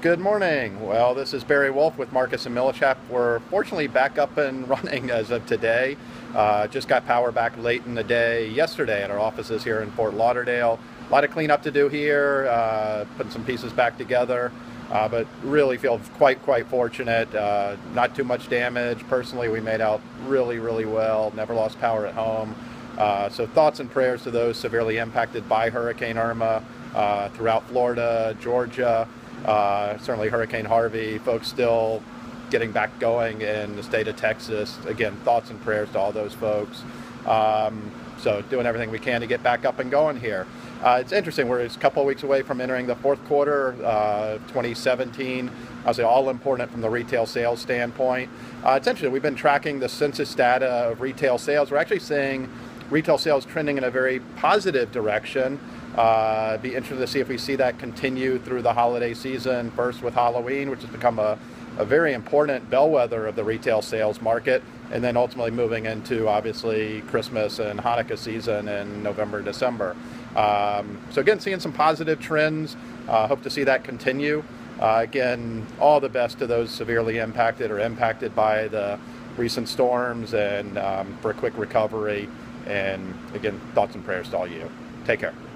Good morning. Well, this is Barry Wolf with Marcus and Millichap. We're fortunately back up and running as of today. Just got power back late in the day yesterday at our offices here in Fort Lauderdale. A lot of cleanup to do here, putting some pieces back together, but really feel quite fortunate. Not too much damage. Personally, we made out really well. Never lost power at home. So thoughts and prayers to those severely impacted by Hurricane Irma throughout Florida, Georgia. Certainly Hurricane Harvey, folks still getting back going in the state of Texas. Again, thoughts and prayers to all those folks. So doing everything we can to get back up and going here. It's interesting, we're just a couple of weeks away from entering the fourth quarter of 2017. Obviously all important from the retail sales standpoint. It's interesting, we've been tracking the census data of retail sales. We're actually seeing retail sales trending in a very positive direction. Be interested to see if we see that continue through the holiday season, first with Halloween, which has become a very important bellwether of the retail sales market, and then ultimately moving into obviously Christmas and Hanukkah season in November, December. So again, seeing some positive trends. Hope to see that continue. Again, all the best to those severely impacted or impacted by the recent storms, and for a quick recovery. And again, thoughts and prayers to all you. Take care.